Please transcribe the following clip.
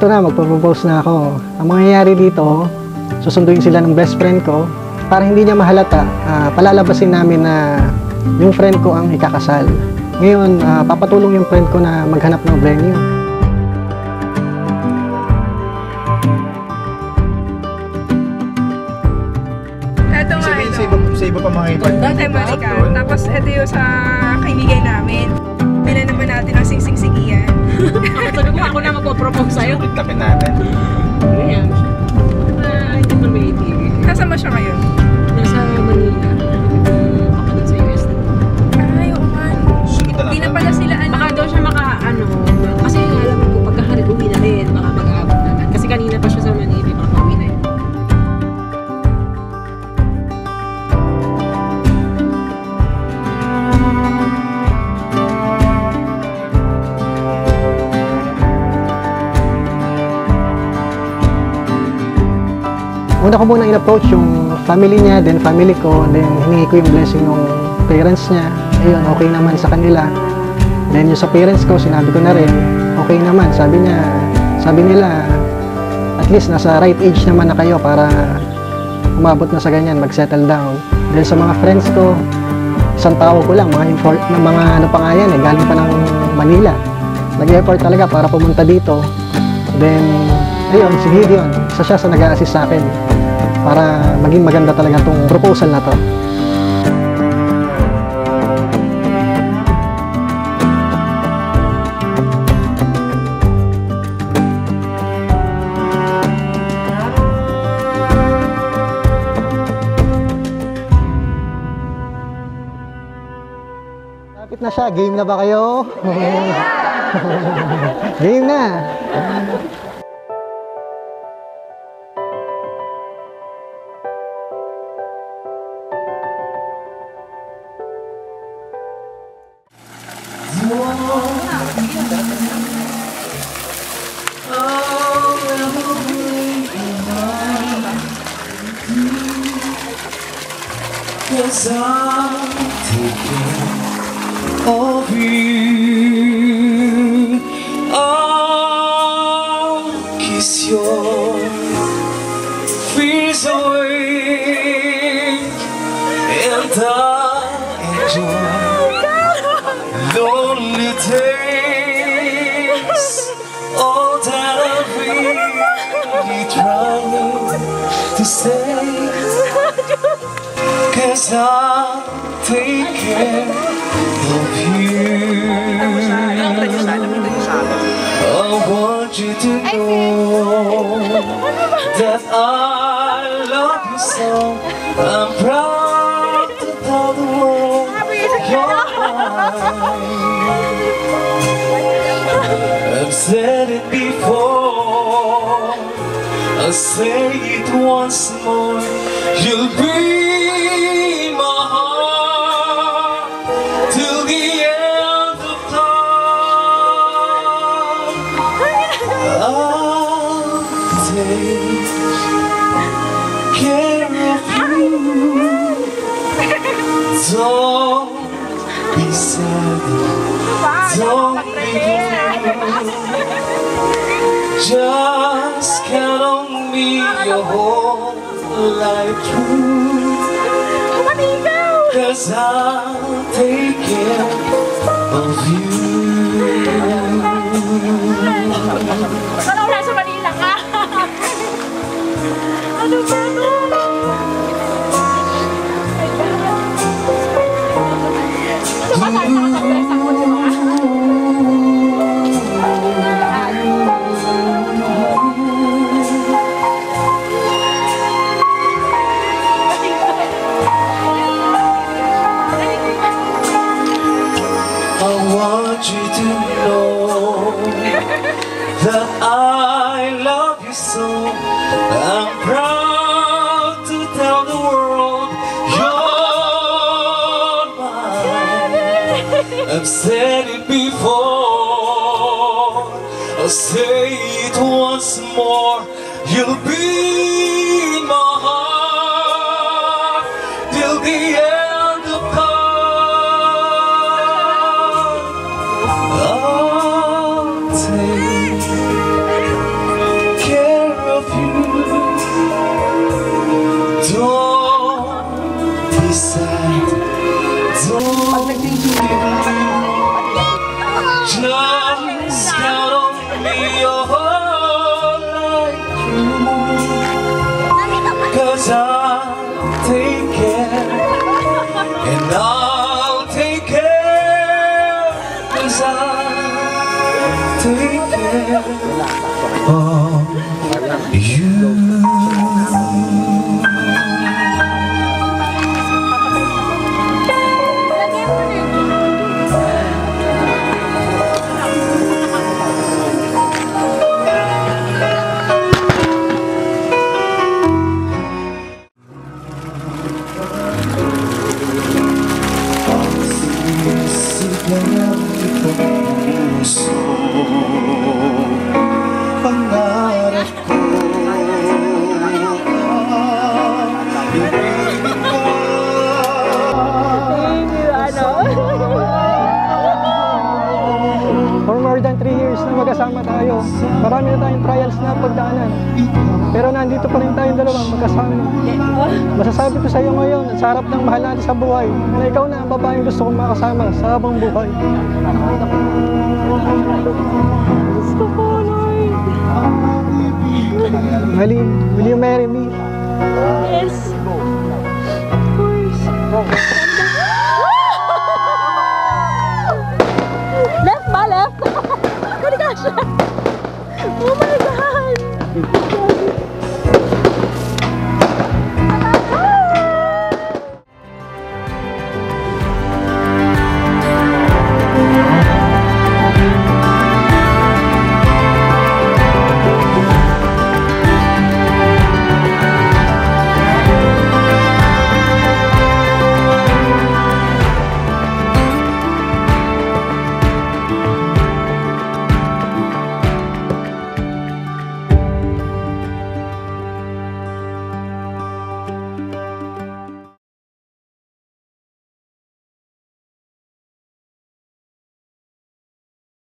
Ito na, magpo-propose na ako. Ang mangyayari dito, susunduin sila ng best friend ko. Para hindi niya mahalata, palalabasin namin na yung friend ko ang ikakasal. Ngayon, papatulong yung friend ko na maghanap ng venue. Ito nga ito. Sa iba pa mga iba. Dati Marika. Tapos ito yung sa kaibigan namin. Bilan naman natin ang singsing-singian. Sabi ko ako na magpo-propose sa'yo. Tapin natin. Ganyan. Hindi pa may TV. Nasaan ba siya ngayon? Nasa Manila. Kapatid sa US. Ay, oo man. Hindi na pala sila ano. Baka daw siya kasi alam ko pagkakarit uwi na rin, baka mag-aabot na. Kasi kanina pa siya sa Manila, baka pauwi na yun. Una ko muna in-approach yung family niya, then family ko, then hiningi ko yung blessing ng parents niya. Ayun, okay naman sa kanila. Then yung sa parents ko, sinabi ko na rin, okay naman. Sabi nila, at least nasa right age naman na kayo para umabot na sa ganyan, mag-settle down. Then sa mga friends ko, isang tao ko lang, mga ano pa nga yan, galing pa ng Manila. Nag-effort talaga para pumunta dito. Then, ayun, si Gideon, isa siya sa nag-a-assist sa akin para maging maganda talaga itong proposal na to. Lapit na siya. Game na ba kayo? Game na! Cause I'm thinking of you. I'll kiss your fears away and I'll enjoy lonely days. All that I've really trying to say. Cause I'll take care of you. I want you to know that I love you so. I'm proud to tell the world you're mine. I've said it before, I'll say it once more. You'll be don't be sad, don't be blue. Just count on me your whole life through. Cause I'll take care of you. Ano wala sa Manila ka? Ano ba ito? I want you to know that I love you so. I'm proud to tell the world you're mine. I've said it before, I'll say it once more. You'll be in my heart till the end of time. I'll take sad. Don't just count on me your whole life through, 'cause I'll take care, and I'll take care, 'cause I'll take care of you. Pangarap ko For more than 3 years na magkasama tayo. Marami na tayong trials na pagdaanan. Pero nandito pa rin tayong dalawang magkasama. Masasabi ko sa iyo ngayon, sa harap ng mahal natin sa buhay, na ikaw na ang babaeng gusto kong makasama sa habang buhay. Gusto ko, Lord. Maylene, will you marry me? Yes. Of course. Left ba? Left? Oh my God!